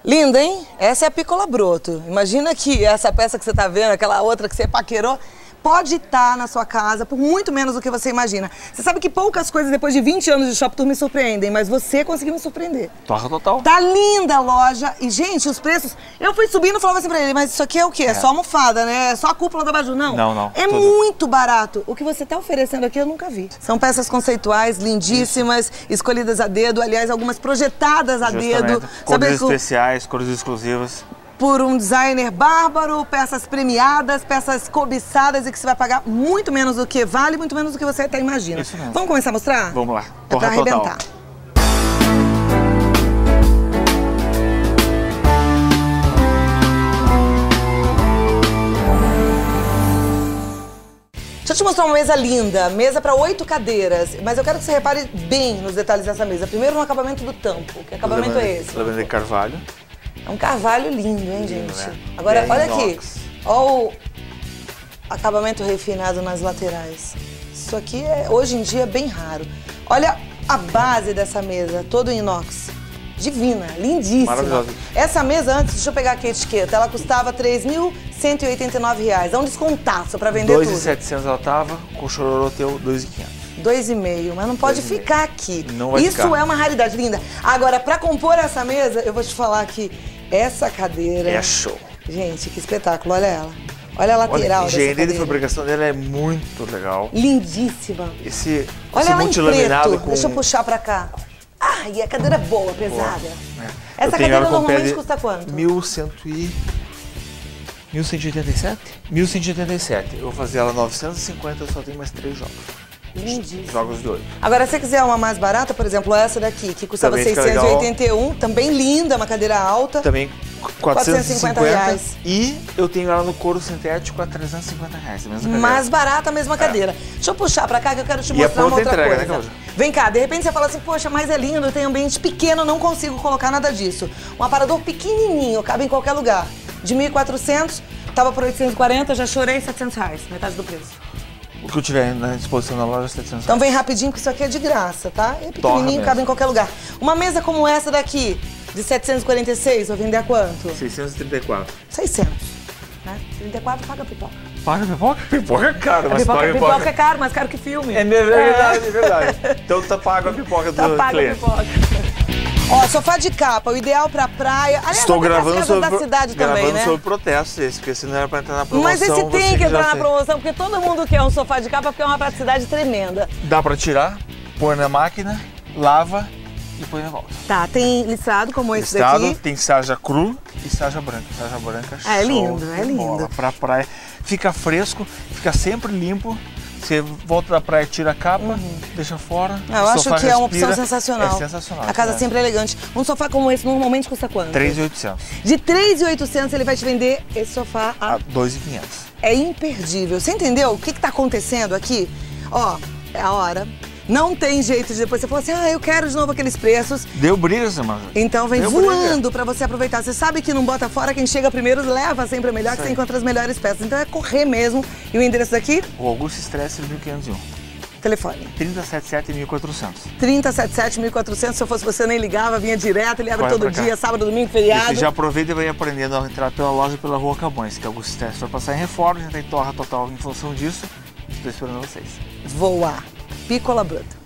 Linda, hein? Essa é a Piccola Broto. Imagina que essa peça que você tá vendo, aquela outra que você paquerou, pode estar na sua casa por muito menos do que você imagina. Você sabe que poucas coisas depois de 20 anos de Shop Tour me surpreendem, mas você conseguiu me surpreender. Torra total. Tá linda a loja. E, gente, os preços... Eu fui subindo e falava assim pra ele, mas isso aqui é o quê? É só almofada, né? É só a cúpula do abajur. Não. Não. É muito barato. O que você tá oferecendo aqui eu nunca vi. São peças conceituais, lindíssimas, escolhidas a dedo. Aliás, algumas projetadas a dedo. Cores especiais, cores exclusivas. Por um designer bárbaro, peças premiadas, peças cobiçadas e que você vai pagar muito menos do que vale, muito menos do que você até imagina. Isso mesmo. Vamos começar a mostrar? Vamos lá. É pra arrebentar. Deixa eu te mostrar uma mesa linda, mesa para 8 cadeiras, mas eu quero que você repare bem nos detalhes dessa mesa. Primeiro no acabamento do tampo. Que acabamento é esse? Lavanda de carvalho. É um carvalho lindo, hein, Lindo, gente? né? Agora, olha aqui. Inox. Olha o acabamento refinado nas laterais. Isso aqui, hoje em dia, é bem raro. Olha a base dessa mesa, todo em inox. Divina, lindíssima. Maravilhosa. Essa mesa, antes, deixa eu pegar aqui a etiqueta, ela custava R$3.189. É um descontaço pra vender tudo. 2.700 ela tava, com o chororô teu 2.500. 2,5, mas não pode ficar aqui. Não vai Isso ficar. é uma raridade linda. Agora, pra compor essa mesa, eu vou te falar que essa cadeira... É show. Gente, que espetáculo, olha ela. Olha a lateral Olha, a dessa engenharia de cadeira. fabricação dela é muito legal. Lindíssima. Esse Olha ela em multilaminado preto. com... Deixa eu puxar pra cá. Ah, e a cadeira é boa, pesada. Essa Eu tenho cadeira ela com normalmente pé de custa quanto? 1.187? 1.187. Eu vou fazer ela 950, eu só tenho mais 3 jogos. Lindíssima. Jogos de 8. Agora, se você quiser uma mais barata, por exemplo, essa daqui, que custava Também fica 681, também linda, uma cadeira alta. Também 450 reais. E eu tenho ela no couro sintético a 350 reais. A mesma cadeira. Mais barata a mesma cadeira. Deixa eu puxar pra cá que eu quero te E mostrar a uma pronta outra entrega, coisa. né, Cláudia? Vem cá, de repente você fala assim, poxa, mas é lindo, tem ambiente pequeno, não consigo colocar nada disso. Um aparador pequenininho, cabe em qualquer lugar. De 1.400, tava por 840, já chorei R$700, metade do preço. O que eu tiver na disposição na loja é 700 Então reais. vem rapidinho, porque isso aqui é de graça, tá? É pequenininho, cabe em qualquer lugar. Uma mesa como essa daqui, de 746, vou vender a quanto? 634. 600. Né? 34 paga pipoca. Paga pipoca? Pipoca é caro, mas paga Pipoca pipoca. é caro, mais caro que filme. É verdade, é verdade. Então tá pago a pipoca do Tá paga a cliente. pipoca. Ó, sofá de capa, o ideal pra praia. Aliás, Estou até gravando pras casas da cidade também, né? sobre protesto esse, porque se não era pra entrar na promoção... Mas esse você tem que entrar já na tem. promoção, porque todo mundo quer um sofá de capa, porque é uma praticidade tremenda. Dá pra tirar, põe na máquina, lava e põe na volta. Tá, tem listrado como esse Listado, daqui. tem sarja cru e sarja branca. Sarja branca É show lindo, é de bola. lindo. Pra praia. Fica fresco, fica sempre limpo. Você volta da praia, tira a capa, deixa fora. Eu o acho sofá que é uma opção respira. sensacional. É sensacional. A casa né? sempre é elegante. Um sofá como esse normalmente custa quanto? 3.800 De 3.800 ele vai te vender esse sofá a... a 2.500. É imperdível. Você entendeu o que tá acontecendo aqui? Ó, é a hora. Não tem jeito de depois você falar assim, eu quero de novo aqueles preços. Deu briga, semana. Então vem Deu voando pra você aproveitar. Você sabe que não bota fora, quem chega primeiro leva sempre a melhor, que você encontra as melhores peças. Então é correr mesmo. E o endereço daqui? O Augusto Stress 1501. Telefone. 377-1400. 377-1400. Se eu fosse você, nem ligava, vinha direto, ele abre Corre todo pra cá. dia, sábado, domingo, E feriado. você já aproveita e vai aprendendo a entrar pela loja pela Rua Cabões, que é Augusto Stress. Vai passar em reforma, já tem torra total em função disso. Estou esperando vocês. Voar. Piccola Broto.